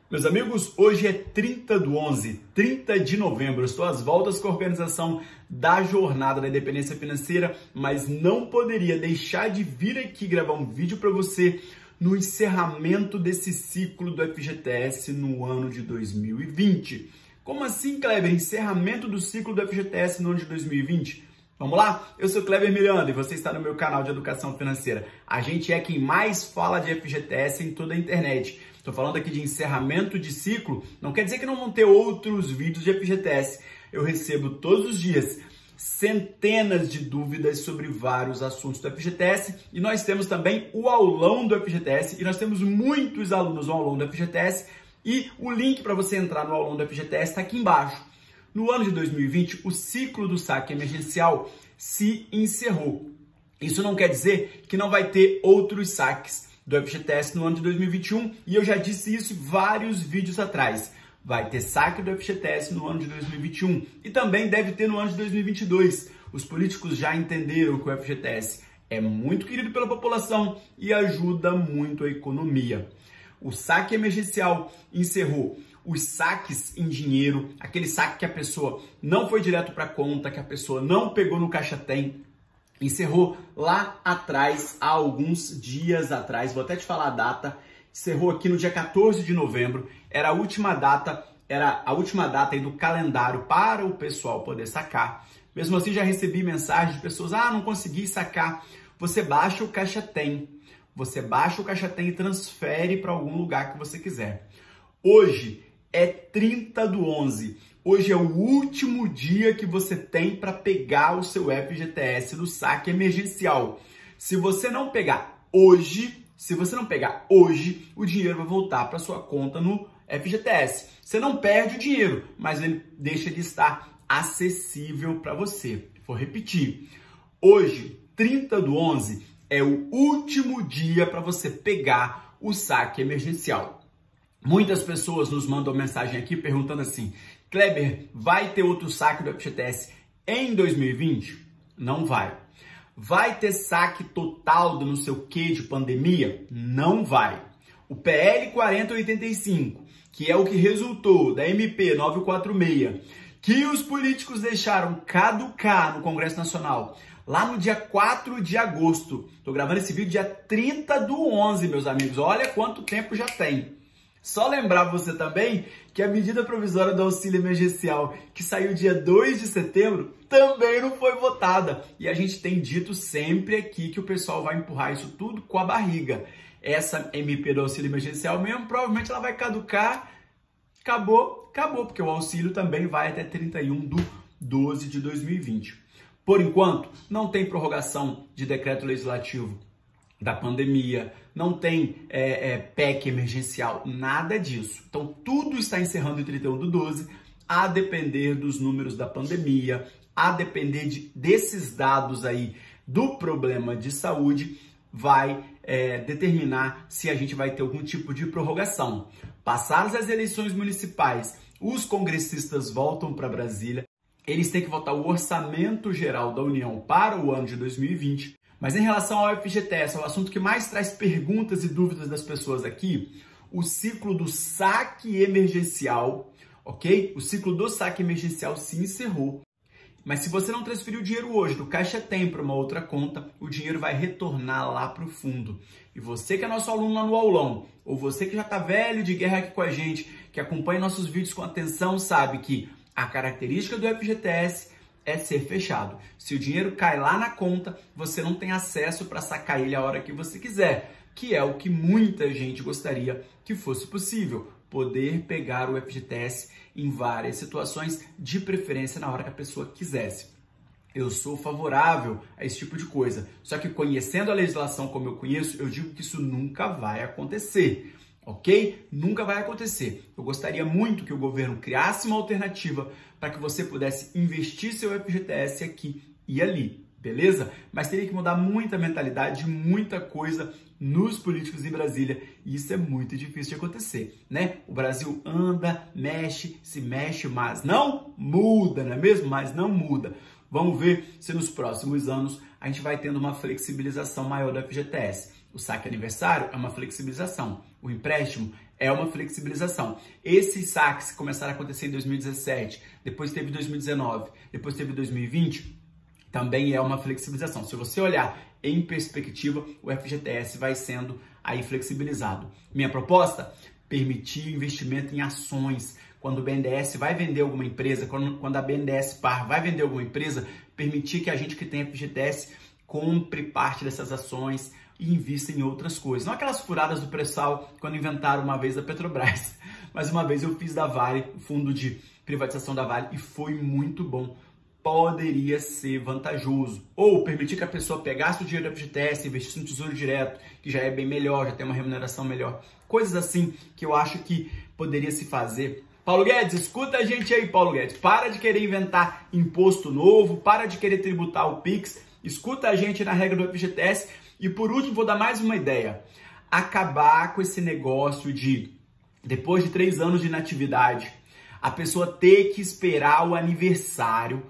Meus amigos, hoje é 30/11, 30 de novembro. Eu estou às voltas com a organização da Jornada da Independência Financeira, mas não poderia deixar de vir aqui gravar um vídeo para você no encerramento desse ciclo do FGTS no ano de 2020. Como assim, Kleber? Encerramento do ciclo do FGTS no ano de 2020? Vamos lá? Eu sou Kleber Miranda e você está no meu canal de Educação Financeira. A gente é quem mais fala de FGTS em toda a internet. Estou falando aqui de encerramento de ciclo, não quer dizer que não vão ter outros vídeos de FGTS. Eu recebo todos os dias centenas de dúvidas sobre vários assuntos do FGTS e nós temos também o aulão do FGTS e nós temos muitos alunos no aulão do FGTS e o link para você entrar no aulão do FGTS está aqui embaixo. No ano de 2020, o ciclo do saque emergencial se encerrou. Isso não quer dizer que não vai ter outros saques do FGTS no ano de 2021 e eu já disse isso em vários vídeos atrás. Vai ter saque do FGTS no ano de 2021 e também deve ter no ano de 2022. Os políticos já entenderam que o FGTS é muito querido pela população e ajuda muito a economia. O saque emergencial encerrou os saques em dinheiro, aquele saque que a pessoa não foi direto para a conta, que a pessoa não pegou no Caixa Tem, encerrou lá atrás, há alguns dias atrás, vou até te falar a data, encerrou aqui no dia 14 de novembro, era a última data aí do calendário para o pessoal poder sacar. Mesmo assim, já recebi mensagens de pessoas, não consegui sacar. Você baixa o Caixa Tem, e transfere para algum lugar que você quiser. Hoje é 30/11. Hoje é o último dia que você tem para pegar o seu FGTS do saque emergencial. Se você não pegar hoje, o dinheiro vai voltar para sua conta no FGTS. Você não perde o dinheiro, mas ele deixa de estar acessível para você. Vou repetir. Hoje, 30/11, é o último dia para você pegar o saque emergencial. Muitas pessoas nos mandam mensagem aqui perguntando assim: Kleber, vai ter outro saque do FGTS em 2020? Não vai. Vai ter saque total do não sei o que de pandemia? Não vai. O PL 4085, que é o que resultou da MP 946, que os políticos deixaram caducar no Congresso Nacional lá no dia 4 de agosto. Estou gravando esse vídeo dia 30/11, meus amigos. Olha quanto tempo já tem. Só lembrar você também que a medida provisória do auxílio emergencial, que saiu dia 2 de setembro, também não foi votada. E a gente tem dito sempre aqui que o pessoal vai empurrar isso tudo com a barriga. Essa MP do auxílio emergencial mesmo, provavelmente ela vai caducar. Acabou, porque o auxílio também vai até 31/12 de 2020. Por enquanto, não tem prorrogação de decreto legislativo da pandemia, não tem PEC emergencial, nada disso. Então, tudo está encerrando em 31/12, a depender dos números da pandemia, a depender desses dados aí do problema de saúde, vai determinar se a gente vai ter algum tipo de prorrogação. Passadas as eleições municipais, os congressistas voltam para Brasília, eles têm que votar o orçamento geral da União para o ano de 2020. Mas em relação ao FGTS, é o assunto que mais traz perguntas e dúvidas das pessoas aqui, o ciclo do saque emergencial, ok? O ciclo do saque emergencial se encerrou. Mas se você não transferir o dinheiro hoje do Caixa Tem para uma outra conta, o dinheiro vai retornar lá para o fundo. E você que é nosso aluno lá no aulão, ou você que já está velho de guerra aqui com a gente, que acompanha nossos vídeos com atenção, sabe que a característica do FGTS é ser fechado. Se o dinheiro cai lá na conta, você não tem acesso para sacar ele a hora que você quiser, que é o que muita gente gostaria que fosse possível, poder pegar o FGTS em várias situações, de preferência na hora que a pessoa quisesse. Eu sou favorável a esse tipo de coisa, só que conhecendo a legislação como eu conheço, eu digo que isso nunca vai acontecer. Ok? Nunca vai acontecer. Eu gostaria muito que o governo criasse uma alternativa para que você pudesse investir seu FGTS aqui e ali, beleza? Mas teria que mudar muita mentalidade, muita coisa nos políticos em Brasília e isso é muito difícil de acontecer, né? O Brasil anda, mexe, se mexe, mas não muda, não é mesmo? Mas não muda. Vamos ver se nos próximos anos a gente vai tendo uma flexibilização maior do FGTS. O saque aniversário é uma flexibilização. O empréstimo É uma flexibilização. Esses saques começaram a acontecer em 2017, depois teve 2019, depois teve 2020, também é uma flexibilização. Se você olhar em perspectiva, o FGTS vai sendo aí flexibilizado. Minha proposta? Permitir investimento em ações. Quando o BNDES vai vender alguma empresa, quando a BNDES Par vai vender alguma empresa, permitir que a gente que tem FGTS compre parte dessas ações e invista em outras coisas. Não aquelas furadas do pré-sal quando inventaram uma vez a Petrobras. Mas uma vez eu fiz da Vale, o fundo de privatização da Vale, e foi muito bom. Poderia ser vantajoso. Ou permitir que a pessoa pegasse o dinheiro do FGTS e investisse no Tesouro Direto, que já é bem melhor, já tem uma remuneração melhor. Coisas assim que eu acho que poderia se fazer. Paulo Guedes, escuta a gente aí, Paulo Guedes. Para de querer inventar imposto novo, para de querer tributar o Pix. Escuta a gente na regra do FGTS. E por último, vou dar mais uma ideia. Acabar com esse negócio de, depois de 3 anos de inatividade, a pessoa ter que esperar o aniversário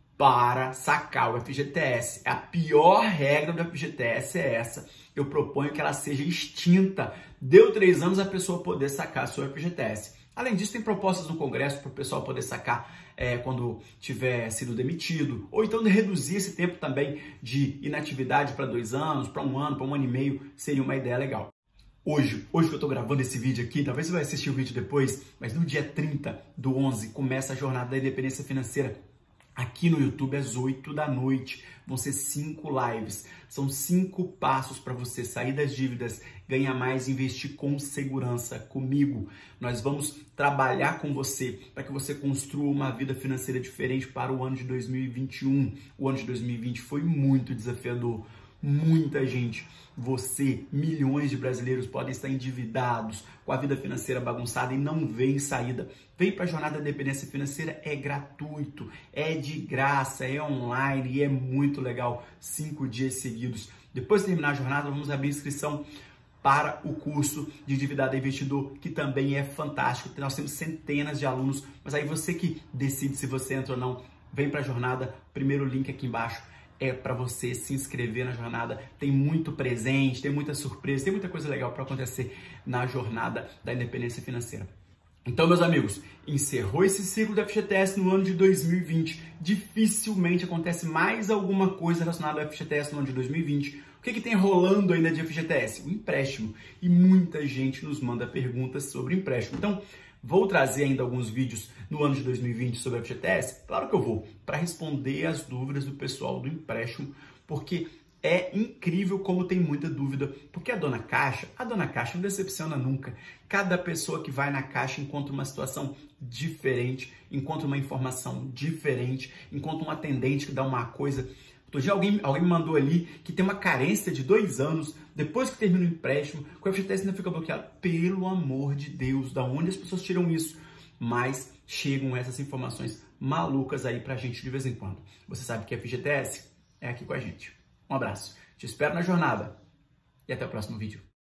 para sacar o FGTS. A pior regra do FGTS é essa. Eu proponho que ela seja extinta. Deu 3 anos a pessoa poder sacar seu FGTS. Além disso, tem propostas no Congresso para o pessoal poder sacar quando tiver sido demitido, ou então de reduzir esse tempo também de inatividade para 2 anos, para 1 ano, para 1 ano e meio, seria uma ideia legal. Hoje que eu estou gravando esse vídeo aqui, talvez você vai assistir o vídeo depois, mas no dia 30/11 começa a jornada da independência financeira. Aqui no YouTube às 8 da noite, vão ser 5 lives, são 5 passos para você sair das dívidas, ganhar mais, investir com segurança comigo. Nós vamos trabalhar com você para que você construa uma vida financeira diferente para o ano de 2021. O ano de 2020 foi muito desafiador. Muita gente, você, milhões de brasileiros podem estar endividados, com a vida financeira bagunçada e não vem saída. Vem para a Jornada da Independência Financeira, é gratuito, é de graça, é online e é muito legal. 5 dias seguidos. Depois de terminar a jornada, vamos abrir inscrição para o curso de Endividado Investidor, que também é fantástico. Nós temos centenas de alunos, mas aí você que decide se você entra ou não. Vem para a jornada, primeiro link aqui embaixo. É para você se inscrever na jornada. Tem muito presente, tem muita surpresa, tem muita coisa legal para acontecer na jornada da independência financeira. Então, meus amigos, encerrou esse ciclo do FGTS no ano de 2020. Dificilmente acontece mais alguma coisa relacionada ao FGTS no ano de 2020. O que tem rolando ainda de FGTS? O empréstimo. E muita gente nos manda perguntas sobre empréstimo. Então, vou trazer ainda alguns vídeos no ano de 2020 sobre a FGTS? Claro que eu vou, para responder as dúvidas do pessoal do empréstimo, porque é incrível como tem muita dúvida, porque a dona Caixa não decepciona nunca. Cada pessoa que vai na Caixa encontra uma situação diferente, encontra uma informação diferente, encontra um atendente que dá uma coisa. Outro dia alguém me mandou ali que tem uma carência de 2 anos, depois que termina o empréstimo, que o FGTS ainda fica bloqueado. Pelo amor de Deus, da onde as pessoas tiram isso? Mas chegam essas informações malucas aí pra gente de vez em quando. Você sabe que a FGTS é aqui com a gente. Um abraço, te espero na jornada e até o próximo vídeo.